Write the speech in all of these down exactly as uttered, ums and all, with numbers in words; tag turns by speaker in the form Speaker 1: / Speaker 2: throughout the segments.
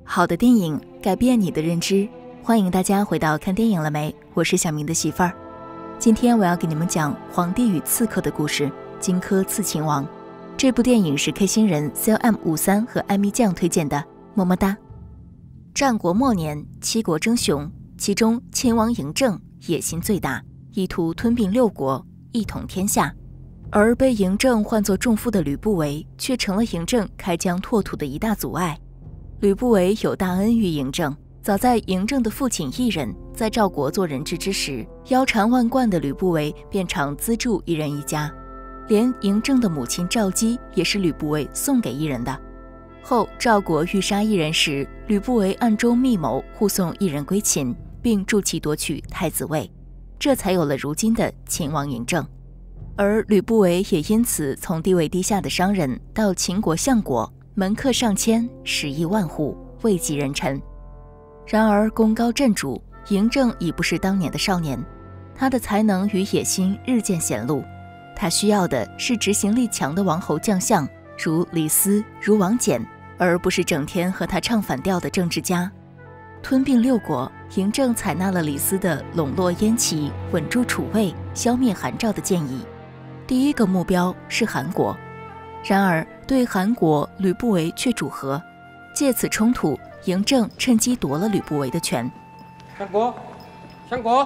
Speaker 1: 好的电影改变你的认知，欢迎大家回到看电影了没？我是小明的媳妇儿。今天我要给你们讲皇帝与刺客的故事，荆轲刺秦王。这部电影是 K 星人 C L M 五三和艾米酱推荐的，么么哒。战国末年，七国争雄，其中秦王嬴政野心最大，意图吞并六国，一统天下。而被嬴政唤作仲父的吕不韦，却成了嬴政开疆拓土的一大阻碍。吕不韦有大恩于嬴政，早在嬴政的父亲异人在赵国做人质之时，腰缠万贯的吕不韦便常资助异人一家，连嬴政的母亲赵姬也是吕不韦送给异人的。后赵国欲杀异人时，吕不韦暗中密谋护送异人归秦，并助其夺取太子位，这才有了如今的秦王嬴政。而吕不韦也因此从地位低下的商人到秦国相国，门客上千，十亿万户，位极人臣。然而功高震主，嬴政已不是当年的少年，他的才能与野心日渐显露。他需要的是执行力强的王侯将相，如李斯，如王翦，而不是整天和他唱反调的政治家。吞并六国，嬴政采纳了李斯的笼络燕齐，稳住楚魏，消灭韩赵的建议。第一个目标是韩国，然而对韩国，吕不韦却主和。借此冲突，嬴政趁机夺了吕不韦的权。
Speaker 2: 相国，相国，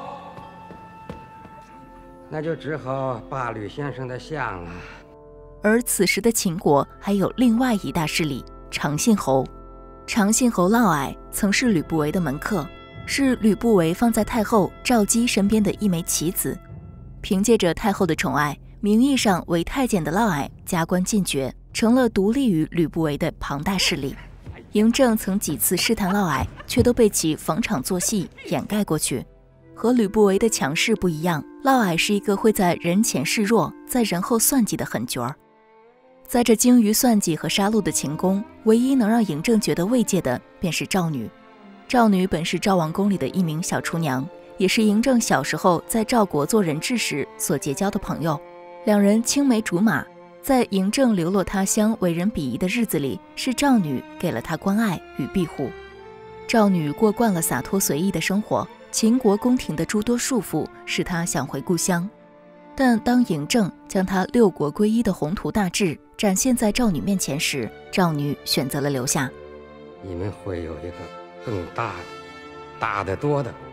Speaker 2: 那就只好罢吕先生的相了。
Speaker 1: 而此时的秦国还有另外一大势力长信侯。长信侯嫪毐曾是吕不韦的门客，是吕不韦放在太后赵姬身边的一枚棋子。凭借着太后的宠爱，名义上为太监的嫪毐加官进爵，成了独立于吕不韦的庞大势力。嬴政曾几次试探嫪毐，却都被其逢场作戏掩盖过去。和吕不韦的强势不一样，嫪毐是一个会在人前示弱，在人后算计的狠角儿。在这精于算计和杀戮的秦宫，唯一能让嬴政觉得慰藉的便是赵女。赵女本是赵王宫里的一名小厨娘，也是嬴政小时候在赵国做人质时所结交的朋友。两人青梅竹马，在嬴政流落他乡为人鄙夷的日子里，是赵女给了他关爱与庇护。赵女过惯了洒脱随意的生活，秦国宫廷的诸多束缚使她想回故乡。但当嬴政将他六国归一的宏图大志展现在赵女面前时，赵女选择了留下。
Speaker 2: 你们会有一个更大的、大得多的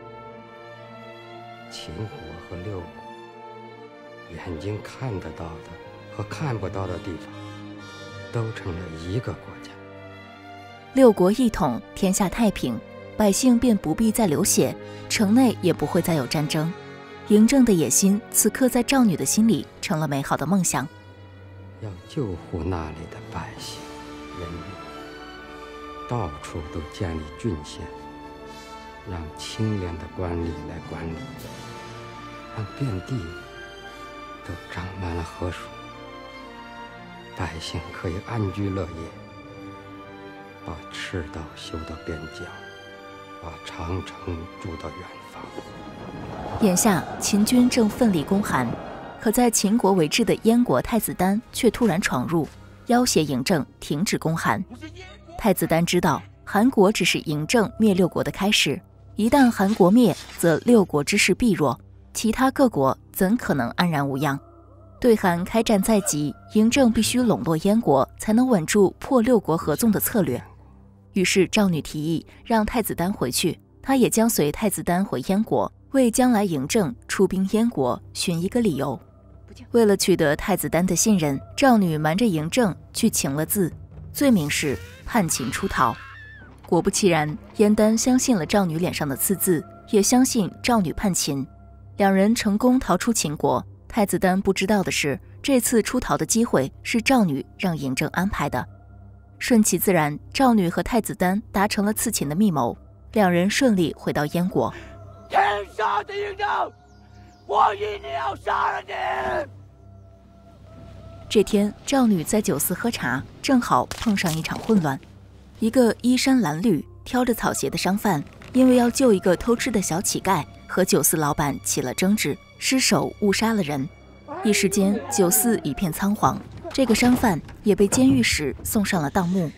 Speaker 2: 秦国和六国，眼睛看得到的和看不到的地方都成了一个国家。
Speaker 1: 六国一统，天下太平，百姓便不必再流血，城内也不会再有战争。嬴政的野心此刻在赵女的心里成了美好的梦想。
Speaker 2: 要救护那里的百姓人民，到处都建立郡县，让清廉的官吏来管理，让遍地都长满了河水，百姓可以安居乐业，把赤道修到边疆，把长城筑到远方。
Speaker 1: 眼下秦军正奋力攻韩，可在秦国为质的燕国太子丹却突然闯入，要挟嬴政停止攻韩。太子丹知道韩国只是嬴政灭六国的开始，一旦韩国灭，则六国之势必弱，其他各国怎可能安然无恙？对韩开战在即，嬴政必须笼络燕国，才能稳住破六国合纵的策略。于是赵女提议让太子丹回去，她也将随太子丹回燕国，为将来嬴政出兵燕国寻一个理由。为了取得太子丹的信任，赵女瞒着嬴政去请了字，罪名是叛秦出逃。果不其然，燕丹相信了赵女脸上的刺字，也相信赵女叛秦，两人成功逃出秦国。太子丹不知道的是，这次出逃的机会是赵女让嬴政安排的。顺其自然，赵女和太子丹达成了刺秦的密谋，两人顺利回到燕国。
Speaker 3: 天杀的嬴政，我一定要杀了你！
Speaker 1: 这天，赵女在酒肆喝茶，正好碰上一场混乱。一个衣衫褴褛、挑着草鞋的商贩，因为要救一个偷吃的小乞丐，和酒肆老板起了争执，失手误杀了人。一时间，酒肆一片仓皇，这个商贩也被监狱使送上了当幕。可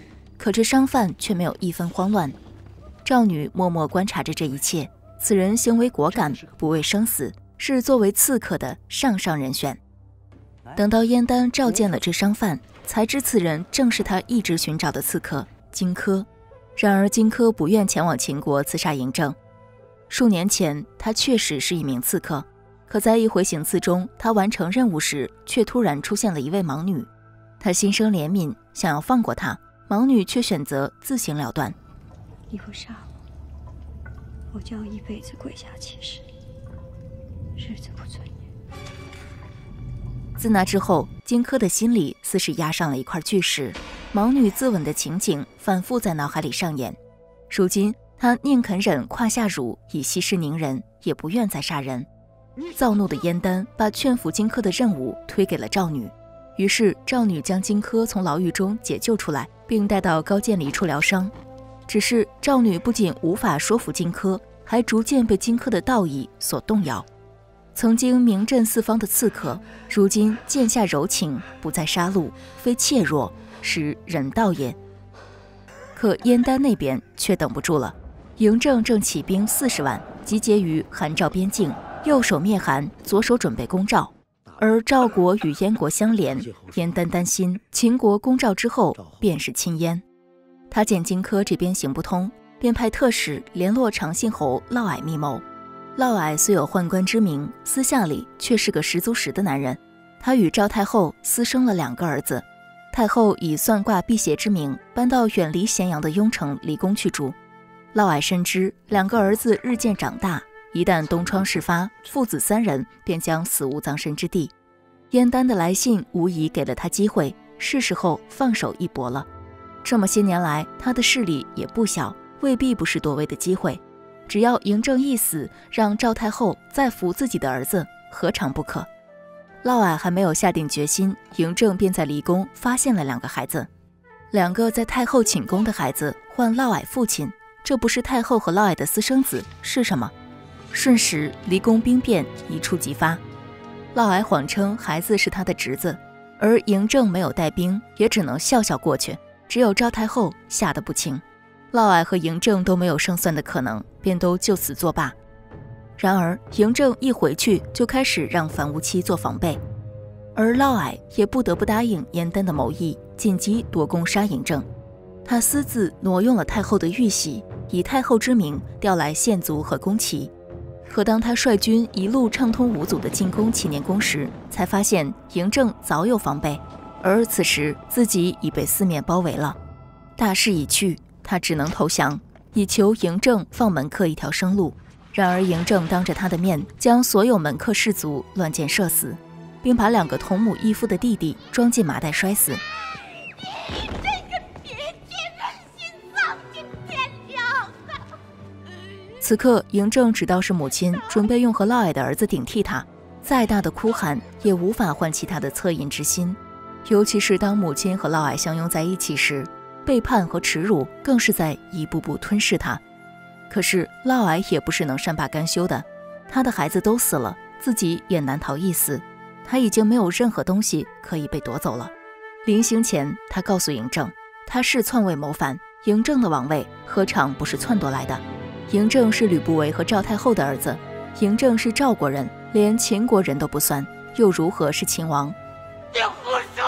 Speaker 1: 可这商贩却没有一分慌乱。赵女默默观察着这一切，此人行为果敢，不畏生死，是作为刺客的上上人选。等到燕丹召见了这商贩，才知此人正是他一直寻找的刺客荆轲。然而荆轲不愿前往秦国刺杀嬴政。数年前他确实是一名刺客，可在一回行刺中，他完成任务时却突然出现了一位盲女。他心生怜悯，想要放过她，盲女却选择自行了断。
Speaker 4: 你不杀我，我将一辈子跪下乞食，日子不尊严。
Speaker 1: 自那之后，荆轲的心里似是压上了一块巨石，盲女自刎的情景反复在脑海里上演。如今他宁肯忍胯下辱以息事宁人，也不愿再杀人。躁怒的燕丹把劝服荆轲的任务推给了赵女，于是赵女将荆轲从牢狱中解救出来，并带到高渐离处疗伤。只是赵女不仅无法说服荆轲，还逐渐被荆轲的道义所动摇。曾经名震四方的刺客，如今剑下柔情，不再杀戮，非怯弱，是人道也。可燕丹那边却等不住了，嬴政正起兵四十万，集结于韩赵边境，右手灭韩，左手准备攻赵。而赵国与燕国相连，燕丹担心秦国攻赵之后便是亲燕。他见荆轲这边行不通，便派特使联络长信侯嫪毐密谋。嫪毐虽有宦官之名，私下里却是个十足十的男人。他与赵太后私生了两个儿子，太后以算卦辟邪之名搬到远离咸阳的雍城离宫去住。嫪毐深知两个儿子日渐长大，一旦东窗事发，父子三人便将死无葬身之地。燕丹的来信无疑给了他机会，是时候放手一搏了。这么些年来，他的势力也不小，未必不是夺位的机会。只要嬴政一死，让赵太后再扶自己的儿子，何尝不可？嫪毐还没有下定决心，嬴政便在离宫发现了两个孩子。两个在太后寝宫的孩子唤嫪毐父亲，这不是太后和嫪毐的私生子是什么？瞬时离宫兵变一触即发。嫪毐谎称孩子是他的侄子，而嬴政没有带兵，也只能笑笑过去。只有赵太后吓得不轻。嫪毐和嬴政都没有胜算的可能，便都就此作罢。然而嬴政一回去就开始让樊於期做防备，而嫪毐也不得不答应燕丹的谋议，紧急夺宫杀嬴政。他私自挪用了太后的玉玺，以太后之名调来县卒和宫旗。可当他率军一路畅通无阻地进攻祈年宫时，才发现嬴政早有防备，而此时自己已被四面包围了。大势已去，他只能投降，以求嬴政放门客一条生路。然而嬴政当着他的面将所有门客士卒乱箭射死，并把两个同母异父的弟弟装进麻袋摔死。
Speaker 5: 你这个别见人心丧尽天良啊！
Speaker 1: 此刻嬴政知道是母亲准备用和嫪毐的儿子顶替他，再大的哭喊也无法唤起他的恻隐之心。尤其是当母亲和嫪毐相拥在一起时，背叛和耻辱更是在一步步吞噬他。可是嫪毐也不是能善罢甘休的，他的孩子都死了，自己也难逃一死。他已经没有任何东西可以被夺走了。临行前，他告诉嬴政，他是篡位谋反，嬴政的王位何尝不是篡夺来的？嬴政是吕不韦和赵太后的儿子，嬴政是赵国人，连秦国人都不算，又如何是秦王？
Speaker 3: 你胡说！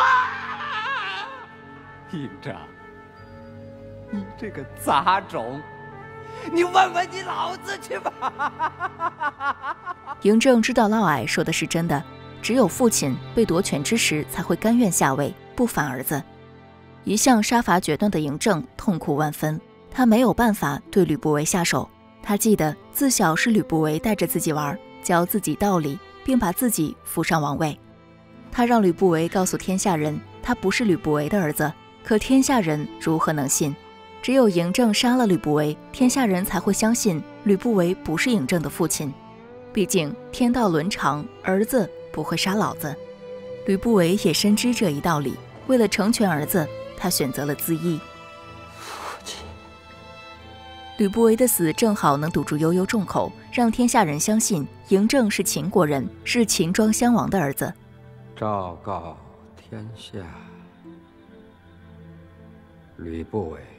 Speaker 6: 嬴政，你这个杂种，
Speaker 3: 你问问你老子去吧！
Speaker 1: 嬴政知道嫪毐说的是真的，只有父亲被夺权之时才会甘愿下位，不反儿子。一向杀伐决断的嬴政痛苦万分，他没有办法对吕不韦下手。他记得自小是吕不韦带着自己玩，教自己道理，并把自己扶上王位。他让吕不韦告诉天下人，他不是吕不韦的儿子，可天下人如何能信？只有嬴政杀了吕不韦，天下人才会相信吕不韦不是嬴政的父亲。毕竟天道伦常，儿子不会杀老子。吕不韦也深知这一道理，为了成全儿子，他选择了自缢。
Speaker 2: 父亲，
Speaker 1: 吕不韦的死正好能堵住悠悠众口，让天下人相信嬴政是秦国人，是秦庄襄王的儿子。
Speaker 2: 昭告天下， 吕不韦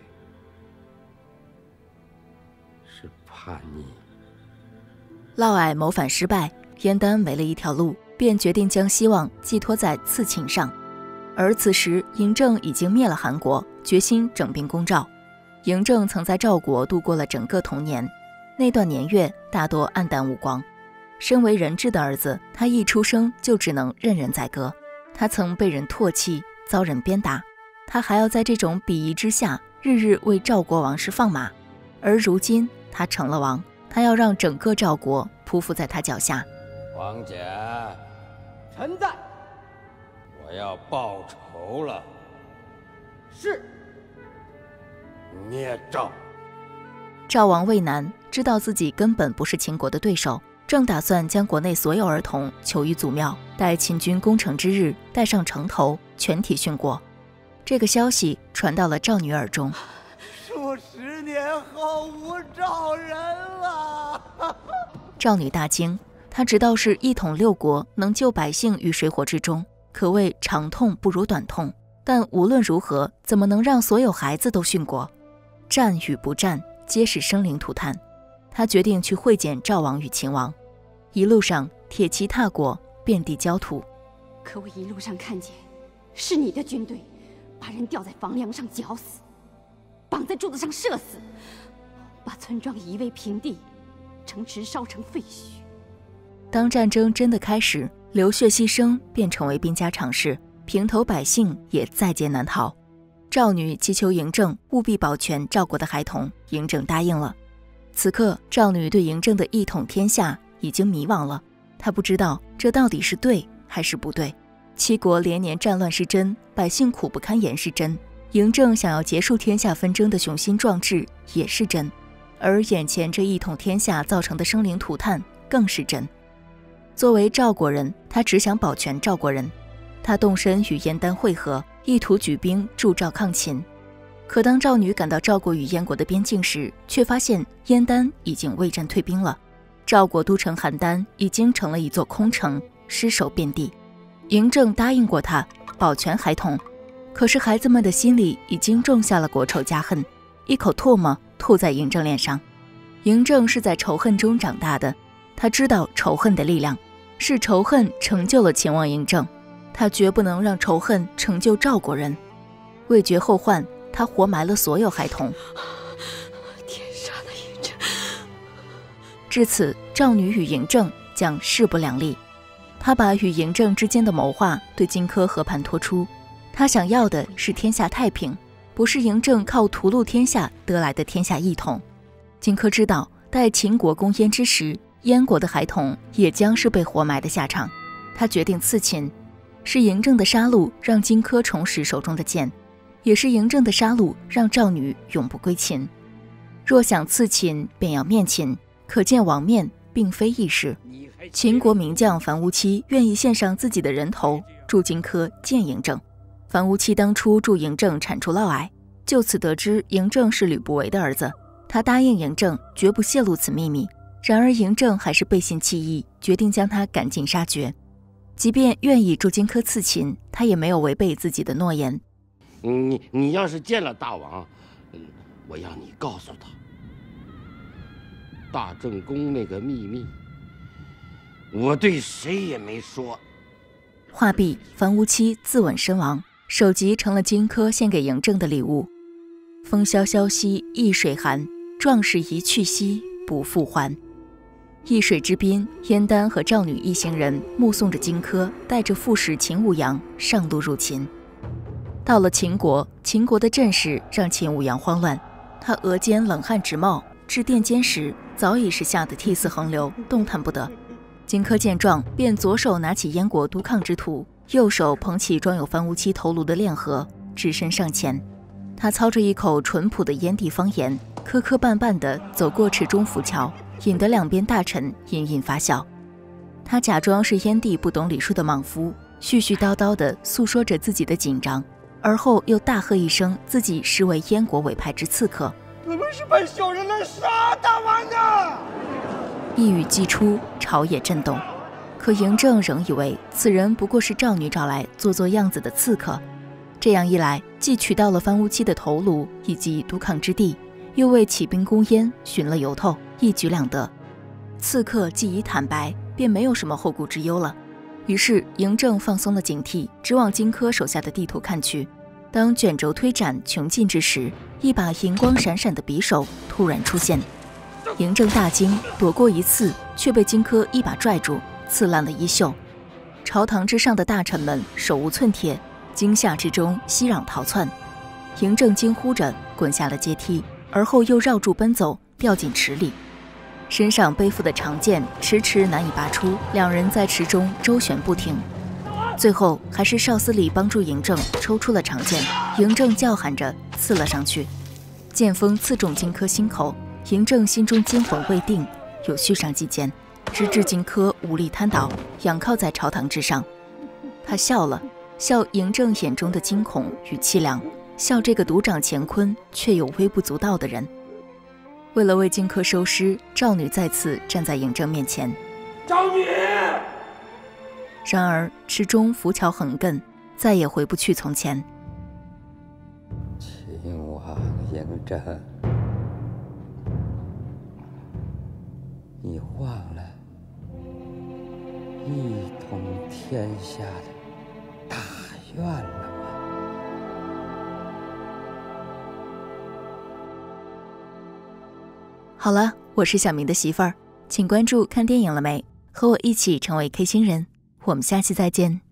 Speaker 2: 是叛逆。
Speaker 1: 嫪毐谋反失败，燕丹没了一条路，便决定将希望寄托在刺秦上。而此时嬴政已经灭了韩国，决心整兵攻赵。嬴政曾在赵国度过了整个童年，那段年月大多黯淡无光。身为人质的儿子，他一出生就只能任人宰割。他曾被人唾弃，遭人鞭打，他还要在这种鄙夷之下，日日为赵国王室放马。而如今他成了王，他要让整个赵国匍匐在他脚下。
Speaker 2: 王翦，
Speaker 3: 臣在。
Speaker 2: 我要报仇了。
Speaker 3: 是。
Speaker 2: 灭赵。
Speaker 1: 赵王魏南知道自己根本不是秦国的对手，正打算将国内所有儿童囚于祖庙，待秦军攻城之日，带上城头，全体殉国。这个消息传到了赵女耳中。
Speaker 3: 数十年后无赵人了。
Speaker 1: 赵女大惊，她知道是一统六国，能救百姓于水火之中，可谓长痛不如短痛。但无论如何，怎么能让所有孩子都殉国？战与不战，皆是生灵涂炭。他决定去会见赵王与秦王。一路上铁骑踏过，遍地焦土。
Speaker 7: 可我一路上看见，是你的军队把人吊在房梁上绞死，绑在柱子上射死，把村庄夷为平地，城池烧成废墟。
Speaker 1: 当战争真的开始，流血牺牲便成为兵家常事，平头百姓也在劫难逃。赵女祈求嬴政务必保全赵国的孩童，嬴政答应了。此刻赵女对嬴政的一统天下已经迷惘了，她不知道这到底是对还是不对。七国连年战乱是真，百姓苦不堪言是真，嬴政想要结束天下纷争的雄心壮志也是真，而眼前这一统天下造成的生灵涂炭更是真。作为赵国人，他只想保全赵国人，他动身与燕丹会合，意图举兵助赵抗秦。可当赵女赶到赵国与燕国的边境时，却发现燕丹已经未战退兵了。赵国都城邯郸已经成了一座空城，尸首遍地。嬴政答应过他保全孩童，可是孩子们的心里已经种下了国仇家恨，一口唾沫吐在嬴政脸上。嬴政是在仇恨中长大的，他知道仇恨的力量，是仇恨成就了秦王嬴政，他绝不能让仇恨成就赵国人。为绝后患，他活埋了所有孩童。
Speaker 7: 天杀的嬴政！
Speaker 1: 至此，赵女与嬴政将势不两立。他把与嬴政之间的谋划对荆轲和盘托出，他想要的是天下太平，不是嬴政靠屠戮天下得来的天下一统。荆轲知道，待秦国攻燕之时，燕国的孩童也将是被活埋的下场。他决定刺秦，是嬴政的杀戮让荆轲重拾手中的剑，也是嬴政的杀戮让赵女永不归秦。若想刺秦，便要面秦，可见王面并非易事。秦国名将樊於期愿意献上自己的人头助荆轲见嬴政。樊於期当初助嬴政铲除嫪毐，就此得知嬴政是吕不韦的儿子，他答应嬴政绝不泄露此秘密。然而嬴政还是背信弃义，决定将他赶尽杀绝。即便愿意助荆轲刺秦，他也没有违背自己的诺言。
Speaker 8: 你你要是见了大王，嗯，我要你告诉他，大正宫那个秘密，我对谁也没说。
Speaker 1: 话毕，樊於期自刎身亡，首级成了荆轲献给嬴政的礼物。风萧萧兮易水寒，壮士一去兮不复还。易水之滨，燕丹和赵女一行人目送着荆轲带着副使秦舞阳上路入秦。到了秦国，秦国的阵势让秦舞阳慌乱，他额间冷汗直冒，至殿间时早已是吓得涕泗横流，动弹不得。荆轲见状，便左手拿起燕国督抗之图，右手捧起装有樊於期头颅的炼盒，只身上前。他操着一口淳朴的燕地方言，磕磕绊绊地走过池中浮桥，引得两边大臣隐隐发笑。他假装是燕地不懂礼数的莽夫，絮絮叨叨地诉说着自己的紧张，而后又大喝一声自己实为燕国委派之刺客。
Speaker 3: 你们是派小人来杀大王的！
Speaker 1: 一语既出，朝野震动。可嬴政仍以为此人不过是赵女找来做做样子的刺客，这样一来， 既取到了樊於期的头颅以及督亢之地，又为起兵攻燕寻了由头，一举两得。刺客既已坦白，便没有什么后顾之忧了。于是嬴政放松了警惕，直往荆轲手下的地图看去。当卷轴推展穷尽之时，一把银光闪闪的匕首突然出现。嬴政大惊，躲过一刺，却被荆轲一把拽住，刺烂了衣袖。朝堂之上的大臣们手无寸铁，惊吓之中息壤逃窜。嬴政惊呼着滚下了阶梯，而后又绕柱奔走，掉进池里。身上背负的长剑迟迟难以拔出，两人在池中周旋不停。最后还是邵思礼帮助嬴政抽出了长剑，嬴政叫喊着刺了上去。剑锋刺中荆轲心口，嬴政心中惊魂未定，有续上几剑，直至荆轲无力瘫倒，仰靠在朝堂之上。他笑了，笑嬴政眼中的惊恐与凄凉，笑这个独掌乾坤却有微不足道的人。为了为荆轲收尸，赵女再次站在嬴政面前。
Speaker 3: 赵女！
Speaker 1: 然而池中浮桥横亘，再也回不去从前。
Speaker 2: 秦王嬴政，你忘了一统天下的大愿了吗？
Speaker 1: 好了，我是小明的媳妇儿，请关注看电影了没，和我一起成为 K 星人。我们下期再见。